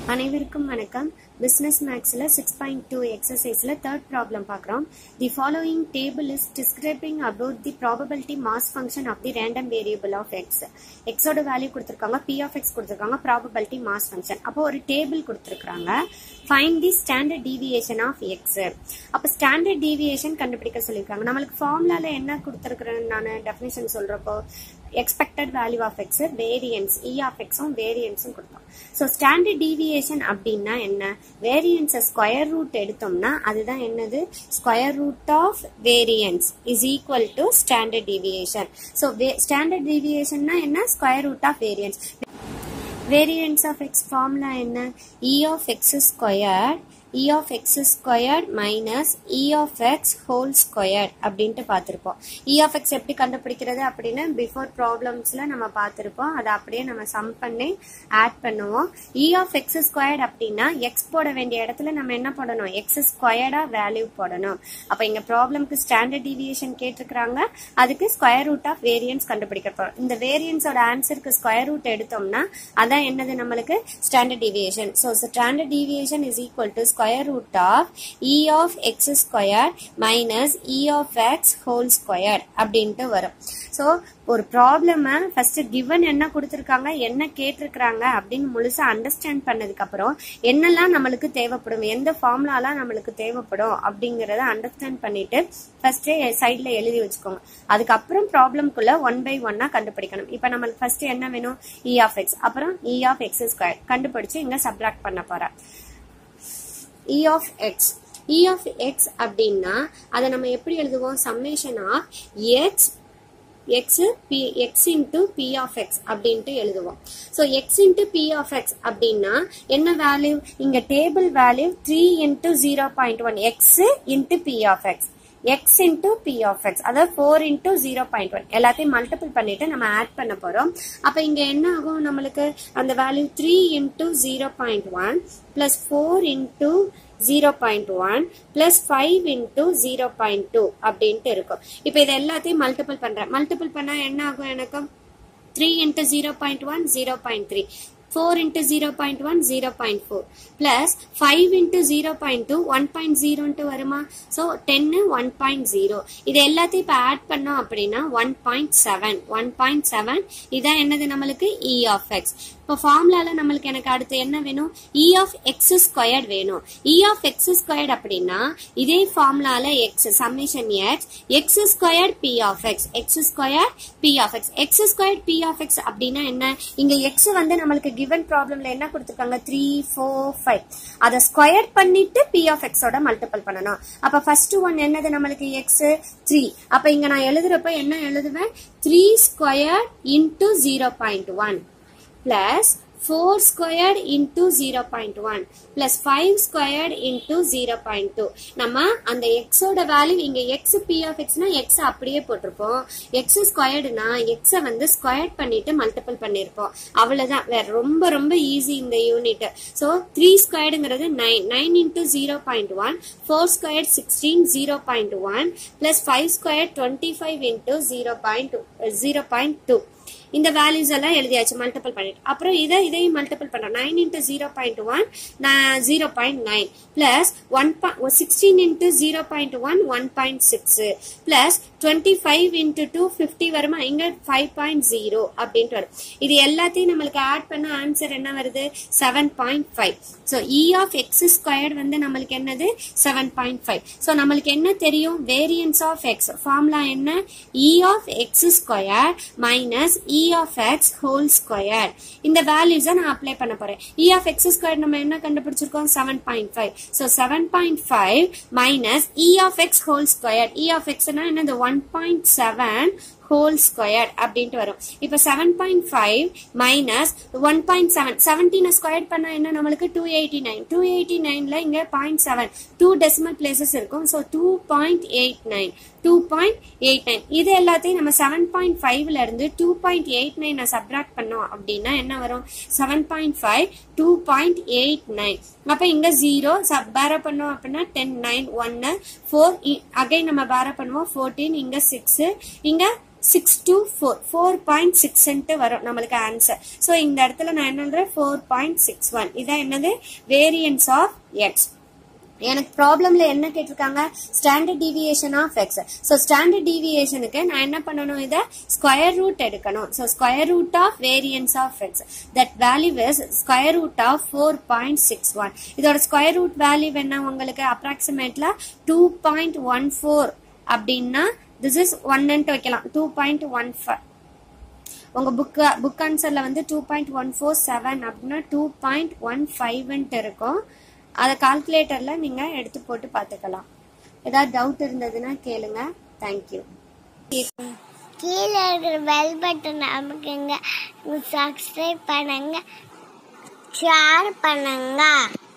அனைவருக்கும் வணக்கம். Business Maxல 6.2 exerciseல third problem பார்க்கிறோம். The following table is describing about the probability mass function of the random variable of x. x ஓட value கொடுத்திருக்காங்க, p of x கொடுத்திருக்காங்க, probability mass function. அப்போ ஒரு டேபிள் கொடுத்திருக்காங்க. Find the standard deviation of x. அப்ப standard deviation கண்டுபிடிக்க சொல்லிருக்காங்க. நமக்கு ஃபார்முலால என்ன கொடுத்திருக்கிறேன் நான் டெஃபினிஷன் சொல்றப்போ expected value of x, variance, e of x variance கொடுத்தோம். So standard deviation அப்படின்னா என்ன? variance square root எடுத்தோம்னா அதுதான் என்னது? square root of variance is equal to standard deviation. So standard deviation என்ன? square root of variance. Variance of x formula என்ன? e of x squared minus e of x whole squared அப்படின்ட்டு பார்த்திருப்போம். e of x எப்படி கண்டுபிடிக்கிறது அப்படின்னு before problemsல நம்ம பார்த்திருப்போம். அதை அப்படியே நம்ம சம் பண்ணி ஆட் பண்ணுவோம். e of x squared அப்படின்னா x போட வேண்டிய இடத்துல நம்ம என்ன போடணும்? x ஸ்கொயர்டா வேல்யூ போடணும். அப்ப இங்க ப்ராப்ளம்க்கு ஸ்டாண்டர்ட் டிவியேஷன் கேட்டிருக்காங்க, அதுக்கு ஸ்கொயர் ரூட் ஆஃப் வேரியன்ஸ் கண்டுபிடிக்க போறோம். இந்த வேரியன்ஸோட ஆன்சருக்கு ஸ்கொயர் ரூட் எடுத்தோம்னா அதான் என்னது நம்மளுக்கு? Standard deviation. So standard deviation is equal to square root of e of x squared minus e of x whole squared அப்படின்ட்டு வரும். So ஒரு ப்ராப்ளம் ஃபர்ஸ்ட் given என்ன கொடுத்திருக்காங்க, என்ன கேட்டிருக்காங்க அப்படின்னு முழுசா அண்டர்ஸ்டாண்ட் பண்ணதுக்கு அப்புறம் என்னெல்லாம் நம்மளுக்கு தேவைப்படும், எந்த ஃபார்முலாலாம் நம்மளுக்கு தேவைப்படும் அப்படிங்கறத அண்டர்ஸ்டாண்ட் பண்ணிட்டு ஃபர்ஸ்ட் சைட்ல எழுதி வச்சுக்கோங்க. அதுக்கப்புறம் ப்ராப்ளம்குள்ள 1 by 1 கண்டுபிடிக்கணும். இப்ப நம்மளுக்கு ஃபர்ஸ்ட் என்ன வேணும்? e of x, அப்புறம் e of x squared கண்டுபிடிச்சு இங்க சப்ட்ராக்ட் பண்ண போறேன். e of x அப்படின்னா அதை நம்ம எப்படி எழுதுவோம்? Summation of x into p of x அப்படின்ட்டு எழுதுவோம். So x into p of x அப்படின்னா என்ன வேல்யூ? இங்க table value 3 into 0.1 x into p of x, x into p of x, அதாவது 4 into 0.1 எல்லாத்தையும் மல்டிபிள் பண்ணிட்டு நம்ம ஆட் பண்ண போறோம். அப்ப இங்க என்ன ஆகும்? நம்மளுக்கு அந்த value 3 into 0.1 plus 4 into 0.1 plus 5 into 0.2 அப்படின்ட்டு இருக்கும். இப்ப இது எல்லாத்தையும் மல்டிபிள் பண்றேன். மல்டிபிள் பண்ணா என்ன ஆகும்? எனக்கு 3 into 0.1 0.3, 4 into 0.1 0.4 plus 5 into 0.2 1.0 வருமா? So 10 1.0. இது எல்லாத்தையும் இப்ப ஆட் பண்ணோம் அப்படின்னா 1.7 இதான் என்னது நம்மளுக்கு? e of x. இப்போ ஃபார்முலால நம்மளுக்கு எனக்கு அடுத்து என்ன வேணும்? e of x squared வேணும். e of x squared அப்படின்னா இதே ஃபார்முலால x summation x squared p of x, x squared p of x, x squared p of x அப்படின்னா என்ன? இங்க x வந்து நம்மளுக்கு given ப்ராப்ளம்ல என்ன கொடுத்திருக்காங்க? 3 4 5. அத ஸ்கொயர் பண்ணிட்டு p of x ஓட மல்டிபிள் பண்ணனும். அப்ப ஃபர்ஸ்ட் ஒன் என்னது நம்மளுக்கு? x 3. அப்ப இங்க நான் எழுதுறப்ப என்ன எழுதுவேன்? 3 squared into 0.1 plus 4 squared into 0.1 plus 5 squared into 0.2. நம்ம அந்த x ஓட வேல்யூ இங்க x p of x னா x அப்படியே போட்டிருப்போம். x ஸ்கொயர்டுனா x வந்து ஸ்கொயர் பண்ணிட்டு மல்டிபிள் பண்ணிருப்போம். அவ்வளவுதான். வேற ரொம்ப ஈஸி இந்த யூனிட். சோ 3 ஸ்கொயர்டுங்கிறது 9 into 0.1, 4 squared 16 0.1 plus 5 squared 25 into 0.2. இந்த வேல்யூஸ் எல்லாம் எழுதியாச்சு மல்டிபிள் பண்ணிட்டு. அப்புறம் இதையும் மல்டிபிள் பண்றோம். 9 into 0.1 0.9 plus 16 into 0.1 1.6 plus 25 into 2 50 வருமா? இங்க 5.0 அப்படின்ட்டு வரும். இது எல்லாத்தையும் நம்மளுக்கு ஆட் பண்ண ஆன்சர் என்ன வருது? 7.5. So e of x squared வந்து நம்மளுக்கு என்னது? 7.5. So நம்மளுக்கு என்ன தெரியும்? variance of x ஃபார்முலா என்ன? e of x squared minus e of x whole squared. இந்த வேல்யூஸ நான் அப்ளை பண்ண போறேன். e of x squared நம்ம என்ன கண்டுபிடிச்சிருக்கோம்? 7.5. So 7.5 minus e of x whole squared. e of x னா என்னது? 1.7 whole squared அப்படின்ட்டு வரும். இப்ப 7.5 minus 1.7, 17 ஸ்கொயர் பண்ணா என்ன நம்மளுக்கு? 289. 289ல இங்க 0.7 2 டெசிமல் பிளேசஸ் இருக்கும். So 2.89 இது எல்லாத்தையும் நம்ம 7.5ல இருந்து 2.89 சப்ட்ராக்ட் பண்ணோம் அப்படின்னா என்ன வரும்? 7.5 2.89. அப்ப இங்க 0 பேர பண்ணோம் அப்படின்னா 10 9 1 4 அகைன் நம்ம பேர பண்ணுவோம் 14, இங்க 6, இங்க 4.6 வரும் நம்மளுக்கு ஆன்சர். ஸோ இந்த இடத்துல நான் என்ன 4.61 இதான் என்னது வேரியன்ஸ் ஆஃப் எக்ஸ். எனக்கு ப்ராப்ளம்ல என்ன கேட்டிருக்காங்க standard deviation of x. So standard டீவியேஷனுக்கு நான் என்ன பண்ணணும் இதை ஸ்கொயர் ரூட் எடுக்கணும். So square root of variance of x that value is square root of 4.61. இதோட ஸ்கொயர் ரூட் வேல்யூ என்ன உங்களுக்கு அப்ராக்சிமேட்ல 2.14 அப்படின்னா this is 1 வைக்கலாம் 2.15. உங்க புக் ஆன்சர்ல வந்து 2.147 அப்படின்னா 2.15 இருக்கும். அதை கால்குலேட்டர்ல நீங்க எடுத்து போட்டு பார்த்துக்கலாம். ஏதாவது டவுட் இருந்ததுன்னா கேளுங்க. தேங்க்யூ. கீழே இருக்கிற பெல் பட்டன் அமுக்குங்க, சப்ஸ்கிரைப் பண்ணுங்க, ஷேர் பண்ணுங்க.